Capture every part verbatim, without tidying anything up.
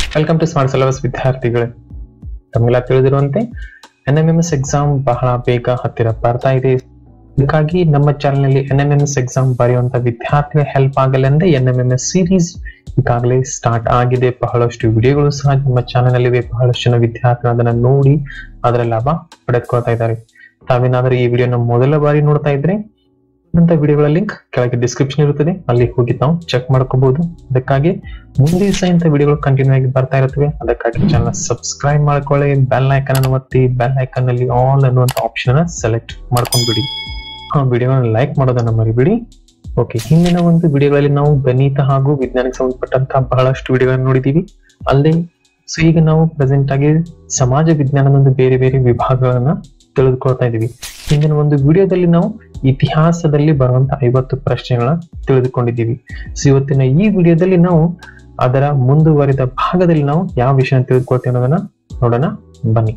Welcome to smart syllabus ವಿದ್ಯಾರ್ಥಿಗಳೇ, ತಮಗೆಲ್ಲ ತಿಳಿದಿರುವಂತೆ N M M S exam ಬಹಳ ಬೇಗ ಹತ್ತಿರ ಬರ್ತಾ ಇದೆ. ಇದಕ್ಕಾಗಿ ನಮ್ಮ ಚಾನೆಲ್ ನಲ್ಲಿ N M M S exam ಬರೆಯುವಂತ ವಿದ್ಯಾರ್ಥಿಗಳ ಹೆಲ್ಪ್ ಆಗಲೆಂದೇ N M M S series ಈಗಾಗಲೇ ಸ್ಟಾರ್ಟ್ ಆಗಿದೆ. ಬಹಳಷ್ಟು ವಿಡಿಯೋಗಳು ಸಹ ನಮ್ಮ ಚಾನೆಲ್ ನಲ್ಲಿ ಬಹಳಷ್ಟು ಜನ ವಿದ್ಯಾರ್ಥಿಗಳು ಅದನ್ನ ನೋಡಿ ಅದರ ಲಾಭ ಪಡೆದುಕೊಳ್ತಾ ಇದ್ದಾರೆ. ತಾವೇನಾದ್ರೂ ಈ ವಿಡಿಯೋನ ಮೊದಲ ಬಾರಿ ನೋಡ್ತಾ ಇದ್ರೆ ಅಂತ ವಿಡಿಯೋಗಳ ಲಿಂಕ್ ಕೆಳಗೆ ಡಿಸ್ಕ್ರಿಪ್ಷನ್ ಇರುತ್ತದೆ, ಅಲ್ಲಿ ಹೋಗಿ ನಾವು ಚೆಕ್ ಮಾಡ್ಕೋಬಹುದು. ಅದಕ್ಕಾಗಿ ಮುಂದೆ ಸಹ ಇಂಥ ವಿಡಿಯೋಗಳು ಕಂಟಿನ್ಯೂ ಆಗಿ ಬರ್ತಾ ಇರುತ್ತವೆ. ಅದಕ್ಕಾಗಿ ಚಾನಲ್ ಸಬ್ಸ್ಕ್ರೈಬ್ ಮಾಡ್ಕೊಳ್ಳಿ, ಬೆಲ್ ಐಕನ್ ಅನ್ನು ಒತ್ತಿ, ಬೆಲ್ ಐಕನ್ ನಲ್ಲಿ ಆಲ್ ಅನ್ನುವಂತ ಆಪ್ಷನ್ ಅನ್ನ ಸೆಲೆಕ್ಟ್ ಮಾಡ್ಕೊಂಡ್ಬಿಡಿ. ಆ ವಿಡಿಯೋನ ಲೈಕ್ ಮಾಡೋದನ್ನ ಮರಿಬಿಡಿ. ಓಕೆ, ಹಿಂದಿನ ಒಂದು ವಿಡಿಯೋಗಳಲ್ಲಿ ನಾವು ಗಣಿತ ಹಾಗೂ ವಿಜ್ಞಾನಕ್ಕೆ ಸಂಬಂಧಪಟ್ಟಂತಹ ಬಹಳಷ್ಟು ವಿಡಿಯೋಗಳನ್ನು ನೋಡಿದೀವಿ. ಅಲ್ಲದೆ ಸೊ ಈಗ ನಾವು ಪ್ರೆಸೆಂಟ್ ಆಗಿ ಸಮಾಜ ವಿಜ್ಞಾನದ ಒಂದು ಬೇರೆ ಬೇರೆ ವಿಭಾಗಗಳನ್ನ ತಿಳಿದುಕೊಳ್ತಾ ಇದೀವಿ. ಹಿಂದಿನ ಒಂದು ವಿಡಿಯೋದಲ್ಲಿ ನಾವು ಇತಿಹಾಸದಲ್ಲಿ ಬರುವಂತಹ ಐವತ್ತು ಪ್ರಶ್ನೆಗಳನ್ನ ತಿಳಿದುಕೊಂಡಿದ್ದೀವಿ. ಸೊ ಇವತ್ತಿನ ಈ ವಿಡಿಯೋದಲ್ಲಿ ನಾವು ಅದರ ಮುಂದುವರಿದ ಭಾಗದಲ್ಲಿ ನಾವು ಯಾವ ವಿಷಯ ತಿಳಿದುಕೊಳ್ತೇವೆ ಅನ್ನೋದನ್ನ ನೋಡೋಣ ಬನ್ನಿ.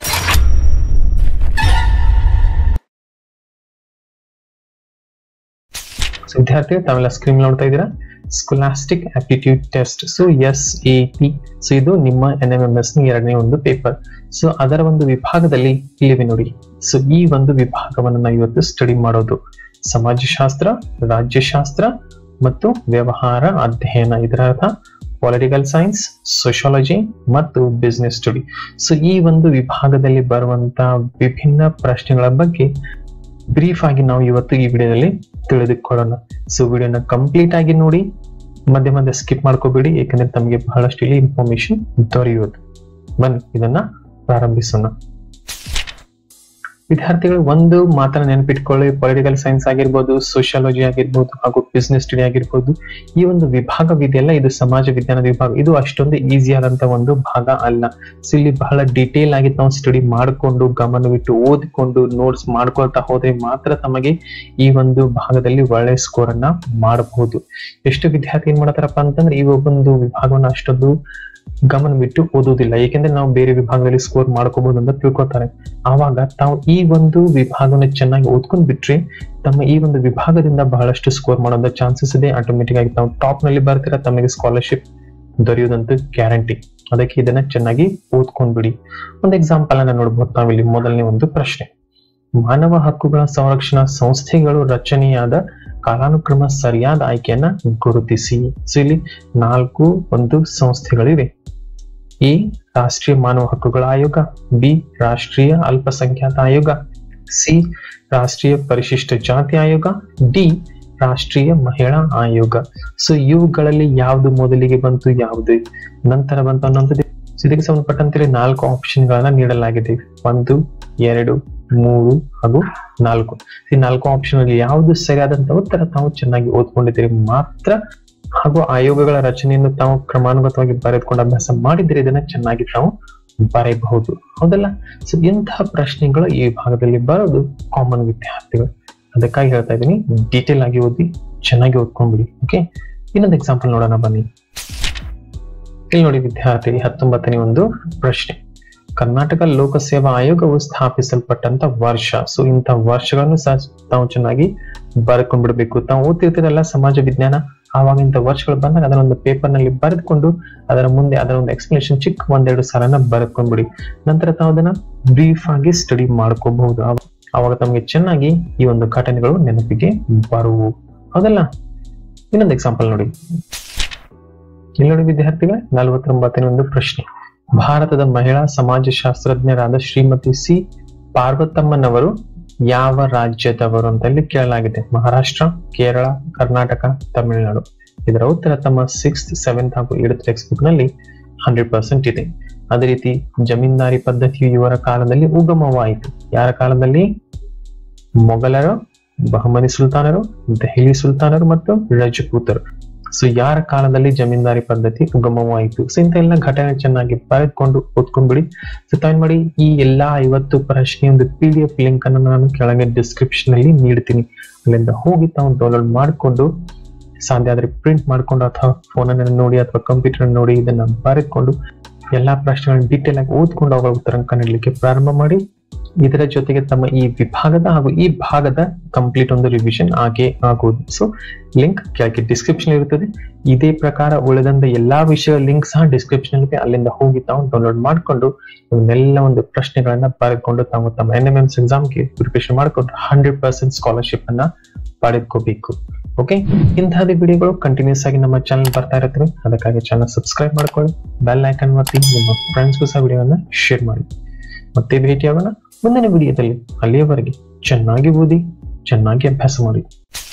ವಿದ್ಯಾರ್ಥಿಗಳು ತಾವೆಲ್ಲ ಸ್ಕ್ರೀನ್ ನೋಡ್ತಾ ಇದ್ದೀರಾ, scholastic aptitude test, so S A P. So ಇದು ನಿಮ್ಮ ಎನ್ ಎಂ ಎಂ ಎಸ್ ನ ಎರಡನೇ ಒಂದು ಪೇಪರ್. ಸೊ ಅದರ ಒಂದು ವಿಭಾಗದಲ್ಲಿ ಇಲ್ಲಿವೆ ನೋಡಿ. ಸೊ ಈ ಒಂದು ವಿಭಾಗವನ್ನು ನಾವು ಇವತ್ತು ಸ್ಟಡಿ ಮಾಡೋದು ಸಮಾಜಶಾಸ್ತ್ರ, ರಾಜ್ಯಶಾಸ್ತ್ರ ಮತ್ತು ವ್ಯವಹಾರ ಅಧ್ಯಯನ. ಇದರ ಅರ್ಥ ಪೊಲಿಟಿಕಲ್ ಸೈನ್ಸ್, ಸೋಶಿಯಾಲಜಿ ಮತ್ತು ಬಿಸ್ನೆಸ್ ಸ್ಟಡಿ. ಸೊ ಈ ಒಂದು ವಿಭಾಗದಲ್ಲಿ ಬರುವಂತಹ ವಿಭಿನ್ನ ಪ್ರಶ್ನೆಗಳ ಬಗ್ಗೆ ಬ್ರೀಫ್ ಆಗಿ ನಾವು ಇವತ್ತು ಈ ವಿಡಿಯೋದಲ್ಲಿ ತಿಳಿದುಕೊಳ್ಳೋಣ. ಸೊ ವಿಡಿಯೋನ ಕಂಪ್ಲೀಟ್ ಆಗಿ ನೋಡಿ, ಮಧ್ಯೆ ಮಧ್ಯೆ ಸ್ಕಿಪ್ ಮಾಡ್ಕೋಬೇಡಿ, ಯಾಕಂದ್ರೆ ತಮಗೆ ಬಹಳಷ್ಟು ಇಲ್ಲಿ ಇನ್ಫಾರ್ಮೇಶನ್ ದೊರೆಯುವುದು. ಬನ್ನಿ ಇದನ್ನ ಪ್ರಾರಂಭಿಸೋಣ. ವಿದ್ಯಾರ್ಥಿಗಳು ಒಂದು ಮಾತನ್ನ ನೆನಪಿಟ್ಕೊಳ್ಳಿ, ಪೊಲಿಟಿಕಲ್ ಸೈನ್ಸ್ ಆಗಿರ್ಬೋದು, ಸೋಶಿಯಾಲಜಿ ಆಗಿರ್ಬೋದು ಹಾಗೂ ಬಿಸ್ನೆಸ್ ಸ್ಟಡಿ ಆಗಿರ್ಬೋದು, ಈ ಒಂದು ವಿಭಾಗವಿದೆಯಲ್ಲ ಇದು ಸಮಾಜ ವಿಜ್ಞಾನದ ವಿಭಾಗ. ಇದು ಅಷ್ಟೊಂದು ಈಸಿ ಆದಂತ ಒಂದು ಭಾಗ ಅಲ್ಲ. ಸೊ ಇಲ್ಲಿ ಬಹಳ ಡೀಟೇಲ್ ಆಗಿ ನಾವು ಸ್ಟಡಿ ಮಾಡಿಕೊಂಡು ಗಮನವಿಟ್ಟು ಓದಿಕೊಂಡು ನೋಟ್ಸ್ ಮಾಡ್ಕೊಳ್ತಾ ಹೋದ್ರೆ ಮಾತ್ರ ತಮಗೆ ಈ ಒಂದು ಭಾಗದಲ್ಲಿ ಒಳ್ಳೆ ಸ್ಕೋರ್ ಅನ್ನ ಮಾಡಬಹುದು. ಎಷ್ಟು ವಿದ್ಯಾರ್ಥಿ ಏನ್ ಮಾಡ್ತಾರಪ್ಪ ಅಂತಂದ್ರೆ ಈ ಒಂದು ವಿಭಾಗವನ್ನ ಅಷ್ಟೊಂದು ಗಮನ ಬಿಟ್ಟು ಓದುವುದಿಲ್ಲ, ಏಕೆಂದ್ರೆ ನಾವು ಬೇರೆ ವಿಭಾಗದಲ್ಲಿ ಸ್ಕೋರ್ ಮಾಡ್ಕೋಬಹುದು ಅಂತ ತಿಳ್ಕೊತಾರೆ. ಆವಾಗ ತಾವು ಈ ಒಂದು ವಿಭಾಗವನ್ನು ಚೆನ್ನಾಗಿ ಓದ್ಕೊಂಡ್ ಬಿಟ್ರೆ ತಮ್ಮ ಈ ಒಂದು ವಿಭಾಗದಿಂದ ಬಹಳಷ್ಟು ಸ್ಕೋರ್ ಮಾಡೋದ ಚಾನ್ಸಸ್ ಇದೆ. ಆಟೋಮೆಟಿಕ್ ಆಗಿ ತಾವು ಟಾಪ್ ನಲ್ಲಿ ಬರ್ತೀರಾ, ತಮಗೆ ಸ್ಕಾಲರ್ಶಿಪ್ ದೊರೆಯುವುದಂತೂ ಗ್ಯಾರಂಟಿ. ಅದಕ್ಕೆ ಇದನ್ನ ಚೆನ್ನಾಗಿ ಓದ್ಕೊಂಡ್ಬಿಡಿ. ಒಂದು ಎಕ್ಸಾಂಪಲ್ ಅನ್ನ ನೋಡ್ಬೋದು ನಾವಿಲ್ಲಿ. ಮೊದಲನೇ ಒಂದು ಪ್ರಶ್ನೆ, ಮಾನವ ಹಕ್ಕುಗಳ ಸಂರಕ್ಷಣಾ ಸಂಸ್ಥೆಗಳು ರಚನೆಯಾದ ಕಾಲಾನುಕ್ರಮ ಸರಿಯಾದ ಆಯ್ಕೆಯನ್ನ ಗುರುತಿಸಿ. ಸೊ ಇಲ್ಲಿ ನಾಲ್ಕು ಒಂದು ಸಂಸ್ಥೆಗಳಿವೆ. ಎ ರಾಷ್ಟ್ರೀಯ ಮಾನವ ಹಕ್ಕುಗಳ ಆಯೋಗ, ಬಿ ರಾಷ್ಟ್ರೀಯ ಅಲ್ಪಸಂಖ್ಯಾತ ಆಯೋಗ, ಸಿ ರಾಷ್ಟ್ರೀಯ ಪರಿಶಿಷ್ಟ ಜಾತಿ ಆಯೋಗ, ಡಿ ರಾಷ್ಟ್ರೀಯ ಮಹಿಳಾ ಆಯೋಗ. ಸೊ ಇವುಗಳಲ್ಲಿ ಯಾವ್ದು ಮೊದಲಿಗೆ ಬಂತು, ಯಾವ್ದು ನಂತರ ಬಂತು ಅನ್ನೋದು ಇದಕ್ಕೆ ಸಂಬಂಧಪಟ್ಟಂತೆ ನಾಲ್ಕು ಆಪ್ಷನ್ ಗಳನ್ನ ನೀಡಲಾಗಿದೆ. ಒಂದು, ಎರಡು, ಮೂರು ಹಾಗೂ ನಾಲ್ಕು. ಈ ನಾಲ್ಕು ಆಪ್ಷನ್ ಅಲ್ಲಿ ಯಾವ್ದು ಸರಿಯಾದಂತ ಉತ್ತರ ತಾವು ಚೆನ್ನಾಗಿ ಓದ್ಕೊಂಡಿದ್ದೀರಿ ಮಾತ್ರ ಹಾಗೂ ಆಯೋಗಗಳ ರಚನೆಯನ್ನು ತಾವು ಕ್ರಮಾನುಗತವಾಗಿ ಬರೆದುಕೊಂಡು ಅಭ್ಯಾಸ ಮಾಡಿದ್ರೆ ಇದನ್ನ ಚೆನ್ನಾಗಿ ತಾವು ಬರೆಯಬಹುದು, ಹೌದಲ್ಲ? ಸೊ ಇಂತಹ ಪ್ರಶ್ನೆಗಳು ಈ ಭಾಗದಲ್ಲಿ ಬರೋದು ಕಾಮನ್ ವಿದ್ಯಾರ್ಥಿಗಳು. ಅದಕ್ಕಾಗಿ ಹೇಳ್ತಾ ಇದ್ದೀನಿ, ಡೀಟೇಲ್ ಆಗಿ ಓದಿ ಚೆನ್ನಾಗಿ ಓದ್ಕೊಂಡ್ಬಿಡಿ. ಓಕೆ, ಇನ್ನೊಂದು ಎಕ್ಸಾಂಪಲ್ ನೋಡೋಣ ಬನ್ನಿ. ಇಲ್ಲಿ ನೋಡಿ ವಿದ್ಯಾರ್ಥಿ, ಹತ್ತೊಂಬತ್ತನೇ ಒಂದು ಪ್ರಶ್ನೆ, ಕರ್ನಾಟಕ ಲೋಕಸೇವಾ ಆಯೋಗವು ಸ್ಥಾಪಿಸಲ್ಪಟ್ಟಂತ ವರ್ಷ. ಸೊ ಇಂಥ ವರ್ಷಗಳನ್ನು ಸಹ ತಾವು ಚೆನ್ನಾಗಿ ಬರ್ಕೊಂಡ್ಬಿಡ್ಬೇಕು. ತಾವು ಓದ್ತಿರ್ತೀರಲ್ಲ ಸಮಾಜ ವಿಜ್ಞಾನ, ಆವಾಗ ಇಂಥ ವರ್ಷಗಳು ಬಂದಾಗ ಅದರ ಒಂದು ಪೇಪರ್ ನಲ್ಲಿ ಬರೆದುಕೊಂಡು ಅದರ ಮುಂದೆ ಅದರ ಒಂದು ಎಕ್ಸ್ಪ್ಲನೇಷನ್ ಚಿಕ್ಕ ಒಂದೆರಡು ಸಾಲನ್ನ ಬರೆದ್ಕೊಂಡ್ಬಿಡಿ. ನಂತರ ತಾವು ಅದನ್ನ ಬ್ರೀಫ್ ಆಗಿ ಸ್ಟಡಿ ಮಾಡ್ಕೋಬಹುದು. ಆವಾಗ ತಮಗೆ ಚೆನ್ನಾಗಿ ಈ ಒಂದು ಘಟನೆಗಳು ನೆನಪಿಗೆ ಬರುವು, ಹೌದಲ್ಲ? ಇನ್ನೊಂದು ಎಕ್ಸಾಂಪಲ್ ನೋಡಿ. ಇಲ್ಲಿ ನೋಡಿ ವಿದ್ಯಾರ್ಥಿಗಳ ನಲವತ್ತೊಂಬತ್ತನೇ ಒಂದು ಪ್ರಶ್ನೆ, ಭಾರತದ ಮಹಿಳಾ ಸಮಾಜಶಾಸ್ತ್ರಜ್ಞರಾದ ಶ್ರೀಮತಿ ಸಿ ಪಾರ್ವತಮ್ಮನವರು ಯಾವ ರಾಜ್ಯದವರು ಅಂತ ಇಲ್ಲಿ ಕೇಳಲಾಗಿದೆ. ಮಹಾರಾಷ್ಟ್ರ, ಕೇರಳ, ಕರ್ನಾಟಕ, ತಮಿಳುನಾಡು. ಇದರ ಉತ್ತರ ತಮ್ಮ ಸಿಕ್ಸ್ತ್, ಸೆವೆಂತ್ ಹಾಗೂ ಏಳತ್ ಟೆಕ್ಸ್ಟ್ ಬುಕ್ ನಲ್ಲಿ ಹಂಡ್ರೆಡ್ ಪರ್ಸೆಂಟ್ ಇದೆ. ಅದೇ ರೀತಿ ಜಮೀನ್ದಾರಿ ಪದ್ಧತಿಯು ಇವರ ಕಾಲದಲ್ಲಿ ಉಗಮವಾಯಿತು. ಯಾರ ಕಾಲದಲ್ಲಿ? ಮೊಘಲರು, ಬಹಮನಿ ಸುಲ್ತಾನರು, ದೆಹಲಿ ಸುಲ್ತಾನರು ಮತ್ತು ರಜಪೂತರು. ಸೊ ಯಾರ ಕಾಲದಲ್ಲಿ ಜಮೀನ್ದಾರಿ ಪದ್ಧತಿ ಉಗಮವಾಯಿತು? ಸೊ ಇಂಥ ಎಲ್ಲ ಘಟನೆ ಚೆನ್ನಾಗಿ ಬರೆದುಕೊಂಡು ಓದ್ಕೊಂಡ್ಬಿಡಿ. ಸೊ ತಾವೇನ್ ಮಾಡಿ, ಈ ಎಲ್ಲಾ ಐವತ್ತು ಪ್ರಶ್ನೆ ಒಂದು ಪಿ ಡಿ ಎಫ್ ಲಿಂಕ್ ಅನ್ನು ನಾನು ಕೆಳಗೆ ಡಿಸ್ಕ್ರಿಪ್ಷನ್ ಅಲ್ಲಿ ನೀಡ್ತೀನಿ. ಅಲ್ಲಿಂದ ಹೋಗಿ ತಾವು ಡೌನ್ಲೋಡ್ ಮಾಡಿಕೊಂಡು ಸಾಧ್ಯ ಆದ್ರೆ ಪ್ರಿಂಟ್ ಮಾಡ್ಕೊಂಡು ಅಥವಾ ಫೋನ್ ಅನ್ನು ನೋಡಿ ಅಥವಾ ಕಂಪ್ಯೂಟರ್ ನೋಡಿ ಇದನ್ನ ಬರೆದುಕೊಂಡು ಎಲ್ಲಾ ಪ್ರಶ್ನೆಗಳನ್ನ ಡೀಟೇಲ್ ಆಗಿ ಓದ್ಕೊಂಡು ಅವುಗಳ ಉತ್ತರ ಕಂಡುಹಿಡಿಯಲಿಕ್ಕೆ ಪ್ರಾರಂಭ ಮಾಡಿ. ಇದರ ಜೊತೆಗೆ ತಮ್ಮ ಈ ವಿಭಾಗದ ಹಾಗೂ ಈ ಭಾಗದ ಕಂಪ್ಲೀಟ್ ಒಂದು ರಿವಿಷನ್ ಆಗೇ ಆಗುವುದು. ಸೊ ಲಿಂಕ್ ಕೆಳಗೆ ಡಿಸ್ಕ್ರಿಪ್ಷನ್ ಇರುತ್ತದೆ. ಇದೇ ಪ್ರಕಾರ ಉಳಿದಂತ ಎಲ್ಲಾ ವಿಷಯಗಳ ಲಿಂಕ್ ಸಹ ಡಿಸ್ಕ್ರಿಪ್ಷನ್ ಇದೆ. ಅಲ್ಲಿಂದ ಹೋಗಿ ತಾವು ಡೌನ್ಲೋಡ್ ಮಾಡಿಕೊಂಡು ಇವನ್ನೆಲ್ಲ ಒಂದು ಪ್ರಶ್ನೆಗಳನ್ನ ಬರೆದುಕೊಂಡು ತಾವು ತಮ್ಮ ಎನ್ ಎಂ ಎಂ ಎಕ್ಸಾಮ್ಗೆ ಪ್ರಿಪರೇಷನ್ ಮಾಡಿಕೊಂಡು ಹಂಡ್ರೆಡ್ ಪರ್ಸೆಂಟ್ ಸ್ಕಾಲರ್ಶಿಪ್ ಅನ್ನ ಪಡೆದುಕೋಬೇಕು. ಓಕೆ, ಇಂತಹದೇ ವಿಡಿಯೋಗಳು ಕಂಟಿನ್ಯೂಸ್ ಆಗಿ ನಮ್ಮ ಚಾನಲ್ ಬರ್ತಾ ಇರುತ್ತವೆ. ಅದಕ್ಕಾಗಿ ಚಾನಲ್ ಸಬ್ಸ್ಕ್ರೈಬ್ ಮಾಡ್ಕೊಳ್ಳಿ, ಬೆಲ್ ಐಕನ್ ಒತ್ತಿ, ನಿಮ್ಮ ಫ್ರೆಂಡ್ಸ್ಗೂ ಸಹ ವಿಡಿಯೋನ ಶೇರ್ ಮಾಡಿ. ಮತ್ತೆ ಭೇಟಿಯಾಗೋಣ ಮುಂದಿನ ವಿಡಿಯೋದಲ್ಲಿ. ಅಲ್ಲಿಯವರೆಗೆ ಚೆನ್ನಾಗಿ ಓದಿ, ಚೆನ್ನಾಗಿ ಅಭ್ಯಾಸ ಮಾಡಿ.